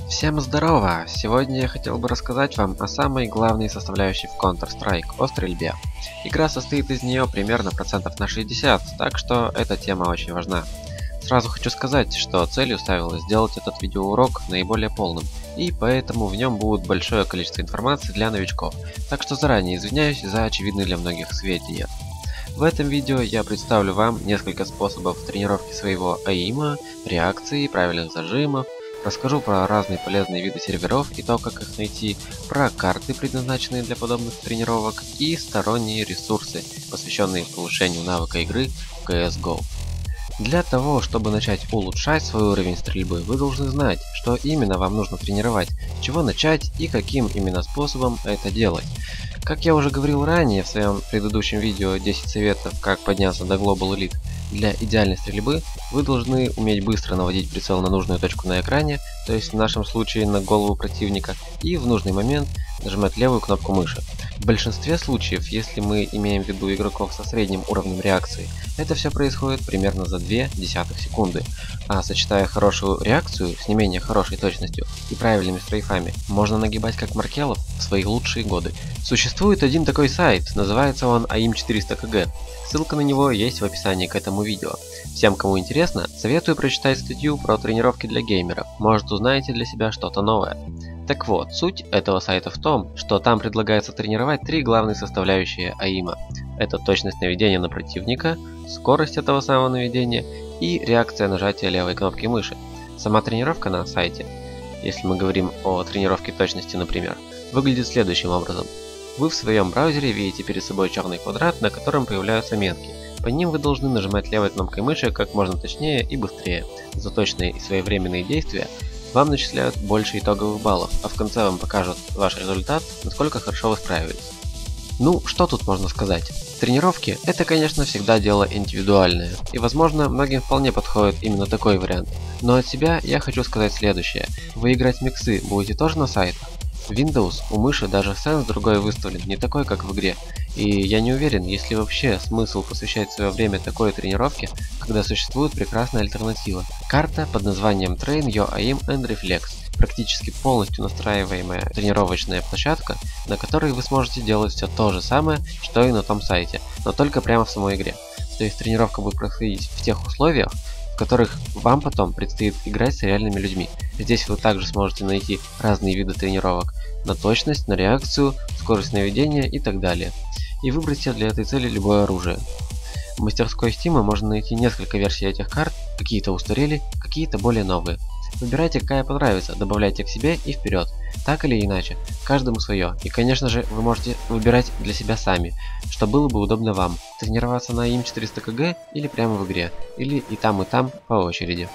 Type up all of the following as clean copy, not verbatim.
Всем здорово! Сегодня я хотел бы рассказать вам о самой главной составляющей в Counter-Strike – о стрельбе. Игра состоит из нее примерно процентов на 60, так что эта тема очень важна. Сразу хочу сказать, что целью ставилось сделать этот видеоурок наиболее полным, и поэтому в нем будет большое количество информации для новичков, так что заранее извиняюсь за очевидные для многих сведения. В этом видео я представлю вам несколько способов тренировки своего аима, реакции, правильных зажимов, расскажу про разные полезные виды серверов и то, как их найти, про карты, предназначенные для подобных тренировок, и сторонние ресурсы, посвященные повышению навыка игры в CSGO. Для того, чтобы начать улучшать свой уровень стрельбы, вы должны знать, что именно вам нужно тренировать, с чего начать и каким именно способом это делать. Как я уже говорил ранее в своем предыдущем видео 10 советов, как подняться до Global Elite, для идеальной стрельбы вы должны уметь быстро наводить прицел на нужную точку на экране, то есть в нашем случае на голову противника, и в нужный момент нажимать левую кнопку мыши. В большинстве случаев, если мы имеем в виду игроков со средним уровнем реакции, это все происходит примерно за 0,2 секунды, а сочетая хорошую реакцию с не менее хорошей точностью и правильными стрейфами, можно нагибать как Маркелов в свои лучшие годы. Существует один такой сайт, называется он AIM400KG. Ссылка на него есть в описании к этому видео. Всем, кому интересно, советую прочитать статью про тренировки для геймеров, может узнаете для себя что-то новое. Так вот, суть этого сайта в том, что там предлагается тренировать три главные составляющие аима. Это точность наведения на противника, скорость этого самого наведения и реакция нажатия левой кнопки мыши. Сама тренировка на сайте, если мы говорим о тренировке точности, например, выглядит следующим образом. Вы в своем браузере видите перед собой черный квадрат, на котором появляются метки. По ним вы должны нажимать левой кнопкой мыши как можно точнее и быстрее. За точные и своевременные действия вам начисляют больше итоговых баллов, а в конце вам покажут ваш результат, насколько хорошо вы справились. Ну, что тут можно сказать? Тренировки – это, конечно, всегда дело индивидуальное, и, возможно, многим вполне подходит именно такой вариант. Но от себя я хочу сказать следующее. Вы играть в миксы будете тоже на сайтах? В Windows у мыши даже сенс другой выставлен, не такой, как в игре. И я не уверен, есть ли вообще смысл посвящать свое время такой тренировке, когда существует прекрасная альтернатива. Карта под названием Train Your Aim and Reflex. Практически полностью настраиваемая тренировочная площадка, на которой вы сможете делать все то же самое, что и на том сайте, но только прямо в самой игре. То есть тренировка будет происходить в тех условиях, в которых вам потом предстоит играть с реальными людьми. Здесь вы также сможете найти разные виды тренировок на точность, на реакцию, скорость наведения и так далее. И выбрать себе для этой цели любое оружие. В мастерской Steam можно найти несколько версий этих карт, какие-то устарели, какие-то более новые. Выбирайте, какая понравится, добавляйте к себе и вперед. Так или иначе, каждому свое. И, конечно же, вы можете выбирать для себя сами, что было бы удобно вам. Тренироваться на AIM400KG или прямо в игре, или и там по очереди.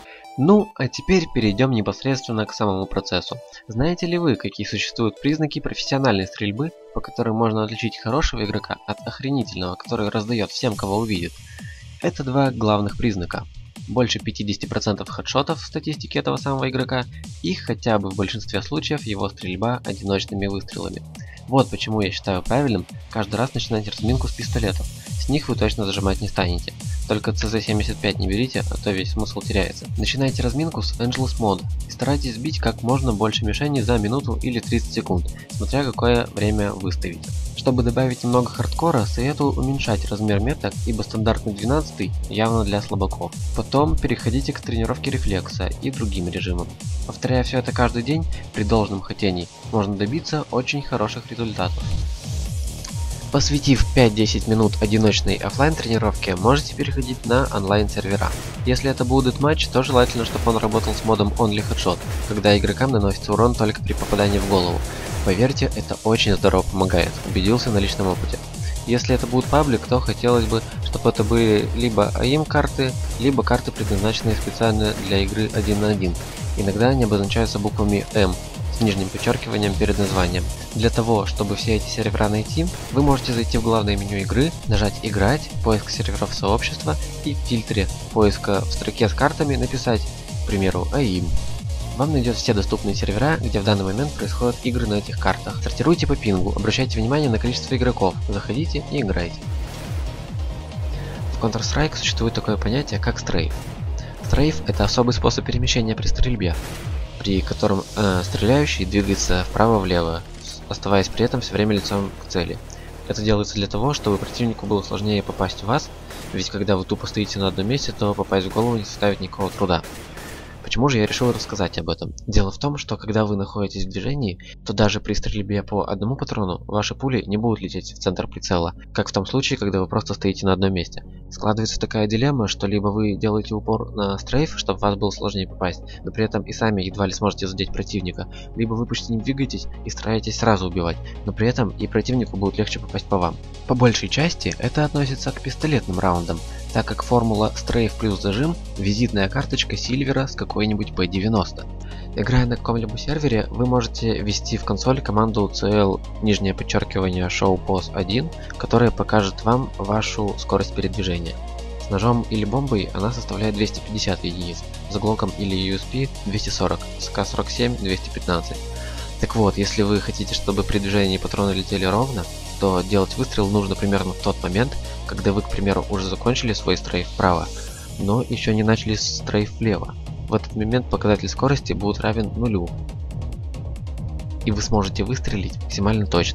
Ну, а теперь перейдем непосредственно к самому процессу. Знаете ли вы, какие существуют признаки профессиональной стрельбы, по которым можно отличить хорошего игрока от охренительного, который раздает всем, кого увидит? Это два главных признака. Больше 50% хедшотов в статистике этого самого игрока и хотя бы в большинстве случаев его стрельба одиночными выстрелами. Вот почему я считаю правильным каждый раз начинать разминку с пистолетов. С них вы точно зажимать не станете. Только CZ75 не берите, а то весь смысл теряется. Начинайте разминку с Angelus мода и старайтесь сбить как можно больше мишеней за минуту или 30 секунд, смотря какое время выставите. Чтобы добавить немного хардкора, советую уменьшать размер меток, ибо стандартный 12 явно для слабаков. Потом переходите к тренировке рефлекса и другим режимам. Повторяя все это каждый день, при должном хотении, можно добиться очень хороших результатов. Посвятив 5-10 минут одиночной офлайн тренировке, можете переходить на онлайн сервера. Если это будет матч, то желательно, чтобы он работал с модом Only Headshot, когда игрокам наносится урон только при попадании в голову. Поверьте, это очень здорово помогает, убедился на личном опыте. Если это будет паблик, то хотелось бы, чтобы это были либо AIM карты, либо карты, предназначенные специально для игры 1 на 1. Иногда они обозначаются буквами M с нижним подчеркиванием перед названием. Для того, чтобы все эти сервера найти, вы можете зайти в главное меню игры, нажать «Играть», поиск серверов сообщества и в фильтре поиска в строке с картами написать, к примеру, AIM. Вам найдет все доступные сервера, где в данный момент происходят игры на этих картах. Сортируйте по пингу, обращайте внимание на количество игроков, заходите и играйте. В Counter-Strike существует такое понятие, как стрейф. Стрейф – это особый способ перемещения при стрельбе. при котором стреляющий двигается вправо-влево, оставаясь при этом все время лицом к цели. Это делается для того, чтобы противнику было сложнее попасть в вас, ведь когда вы тупо стоите на одном месте, то попасть в голову не составит никакого труда. Почему же я решил рассказать об этом? Дело в том, что когда вы находитесь в движении, то даже при стрельбе по одному патрону ваши пули не будут лететь в центр прицела, как в том случае, когда вы просто стоите на одном месте. Складывается такая дилемма, что либо вы делаете упор на стрейф, чтобы вас было сложнее попасть, но при этом и сами едва ли сможете задеть противника, либо вы почти не двигаетесь и стараетесь сразу убивать, но при этом и противнику будет легче попасть по вам. По большей части это относится к пистолетным раундам, так как формула стрейф плюс зажим – визитная карточка Сильвера с какой-нибудь P90. Играя на каком-либо сервере, вы можете ввести в консоль команду CL _showpos1, которая покажет вам вашу скорость передвижения. С ножом или бомбой она составляет 250 единиц, с глоком или USP 240, с К-47 215. Так вот, если вы хотите, чтобы при движении патроны летели ровно, то делать выстрел нужно примерно в тот момент, когда вы, к примеру, уже закончили свой стрейф вправо, но еще не начали стрейф влево. В этот момент показатель скорости будет равен нулю, и вы сможете выстрелить максимально точно.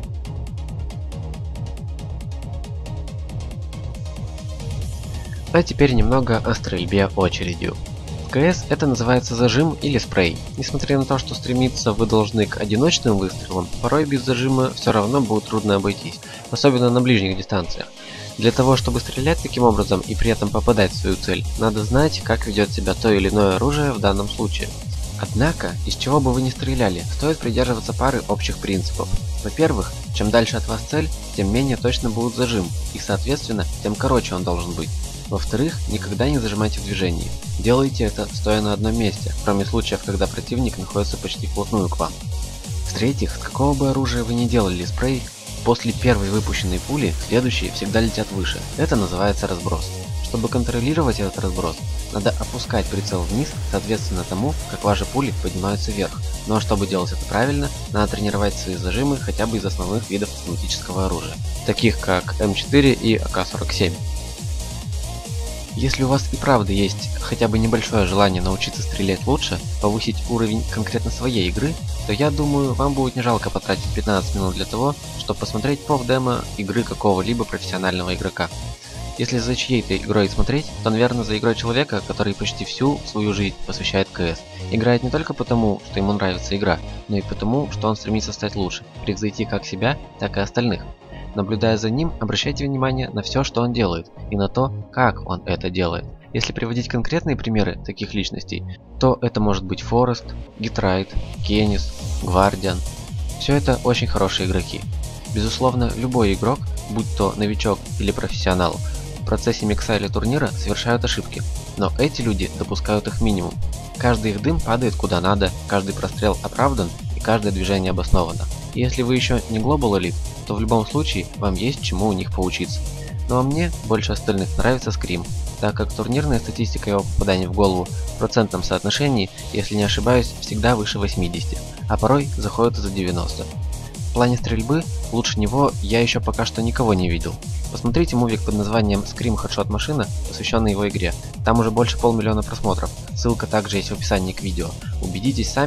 А теперь немного о стрельбе очередью. В КС это называется зажим или спрей. Несмотря на то, что стремиться вы должны к одиночным выстрелам, порой без зажима все равно будет трудно обойтись, особенно на ближних дистанциях. Для того, чтобы стрелять таким образом и при этом попадать в свою цель, надо знать, как ведет себя то или иное оружие в данном случае. Однако, из чего бы вы ни стреляли, стоит придерживаться пары общих принципов. Во-первых, чем дальше от вас цель, тем менее точно будет зажим, и соответственно, тем короче он должен быть. Во-вторых, никогда не зажимайте в движении. Делайте это стоя на одном месте, кроме случаев, когда противник находится почти вплотную к вам. В-третьих, с какого бы оружия вы ни делали спрей, после первой выпущенной пули следующие всегда летят выше. Это называется разброс. Чтобы контролировать этот разброс, надо опускать прицел вниз, соответственно тому, как ваши пули поднимаются вверх. Но чтобы делать это правильно, надо тренировать свои зажимы хотя бы из основных видов автоматического оружия, таких как М4 и АК-47. Если у вас и правда есть хотя бы небольшое желание научиться стрелять лучше, повысить уровень конкретно своей игры, то я думаю, вам будет не жалко потратить 15 минут для того, чтобы посмотреть проф-демо игры какого-либо профессионального игрока. Если за чьей-то игрой смотреть, то, наверное, за игрой человека, который почти всю свою жизнь посвящает КС. Играет не только потому, что ему нравится игра, но и потому, что он стремится стать лучше, превзойти как себя, так и остальных. Наблюдая за ним, обращайте внимание на все, что он делает, и на то, как он это делает. Если приводить конкретные примеры таких личностей, то это может быть Форест, Гитрайт, Кенис, Гвардиан. Все это очень хорошие игроки. Безусловно, любой игрок, будь то новичок или профессионал, в процессе микса или турнира совершают ошибки, но эти люди допускают их минимум. Каждый их дым падает куда надо, каждый прострел оправдан и каждое движение обосновано. И если вы еще не Global Elite, то в любом случае вам есть чему у них поучиться. Ну а мне больше остальных нравится Scream, так как турнирная статистика его попадания в голову в процентном соотношении, если не ошибаюсь, всегда выше 80, а порой заходит за 90. В плане стрельбы лучше него я еще пока что никого не видел. Посмотрите мувик под названием Scream Headshot Машина, посвященный его игре. Там уже больше 500 000 просмотров. Ссылка также есть в описании к видео. Убедитесь сами.